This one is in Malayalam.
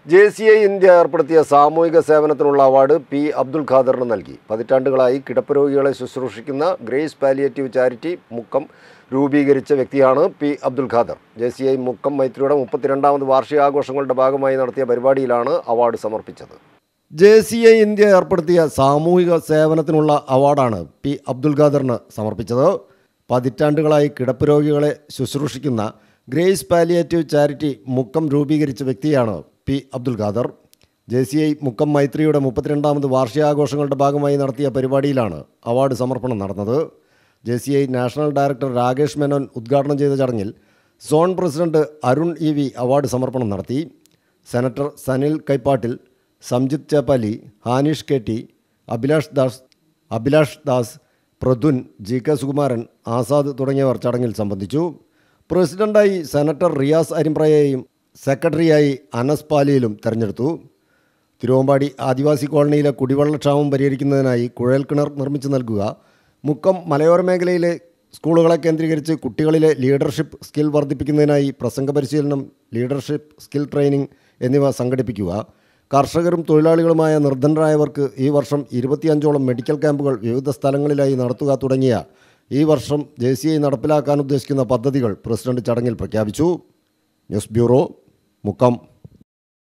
JCI ഇന്ത്യ ഏർപ്പെടുത്തിയ സാമൂഹിക സേവനത്തിനുള്ള അവാർഡ് പി. അബ്ദുൽ ഖാദറിന് നൽകി. പതിറ്റാണ്ടുകളായി കിടപ്പ് രോഗികളെ ശുശ്രൂഷിക്കുന്ന ഗ്രേസ് പാലിയേറ്റീവ് ചാരിറ്റി മുക്കം രൂപീകരിച്ച വ്യക്തിയാണ് പി. അബ്ദുൽ ഖാദർ. JCI മുക്കം മൈത്രിയുടെ 32ാമത് വാർഷികാഘോഷങ്ങളുടെ ഭാഗമായി നടത്തിയ പരിപാടിയിലാണ് അവാർഡ് സമർപ്പിച്ചത്. JCI ഇന്ത്യ ഏർപ്പെടുത്തിയ സാമൂഹിക സേവനത്തിനുള്ള അവാർഡാണ് പി. അബ്ദുൽ ഖാദറിന് സമർപ്പിച്ചത്. പതിറ്റാണ്ടുകളായി കിടപ്പ് രോഗികളെ ശുശ്രൂഷിക്കുന്ന ഗ്രേസ് പാലിയേറ്റീവ് ചാരിറ്റി മുക്കം രൂപീകരിച്ച വ്യക്തിയാണ് പി. അബ്ദുൽ ഖാദർ. JCI മുക്കം മൈത്രിയുടെ 32ാമത് വാർഷികാഘോഷങ്ങളുടെ ഭാഗമായി നടത്തിയ പരിപാടിയിലാണ് അവാർഡ് സമർപ്പണം നടന്നത്. JCI national director Rakesh Menon ഉദ്ഘാടനം ചെയ്ത ചടങ്ങിൽ zone president Arun EV award സമർപ്പണം നടത്തി. Senator Sanil Kaippattil, Samjith Cheppali, Hanish KT, Abhilash Das, Pradhun, GK Sukumaran, Azad തുടങ്ങിയവർ ചടങ്ങിൽ സംബന്ധിച്ചു. പ്രസിഡന്റായി സെനറ്റർ റിയാസ് അരിമ്പ്രയെയും സെക്രട്ടറിയായി അനസ് പാലിയിലും തെരഞ്ഞെടുത്തു. തിരുവമ്പാടി ആദിവാസി കോളനിയിലെ കുടിവെള്ളക്ഷാമം പരിഹരിക്കുന്നതിനായി കുഴൽക്കിണർ നിർമ്മിച്ചു നൽകുക, മുക്കം മലയോര മേഖലയിലെ സ്കൂളുകളെ കേന്ദ്രീകരിച്ച് കുട്ടികളിലെ ലീഡർഷിപ്പ് സ്കിൽ വർദ്ധിപ്പിക്കുന്നതിനായി പ്രസംഗ പരിശീലനം, ലീഡർഷിപ്പ് സ്കിൽ ട്രെയിനിങ് എന്നിവ സംഘടിപ്പിക്കുക, കർഷകരും തൊഴിലാളികളുമായ നിർധനരായവർക്ക് ഈ വർഷം 25ഓളം മെഡിക്കൽ ക്യാമ്പുകൾ വിവിധ സ്ഥലങ്ങളിലായി നടത്തുക തുടങ്ങിയ ഈ വർഷം JCI നടപ്പിലാക്കാൻ ഉദ്ദേശിക്കുന്ന പദ്ധതികൾ പ്രസിഡന്റ് ചടങ്ങിൽ പ്രഖ്യാപിച്ചു. News bureau, Mukkam.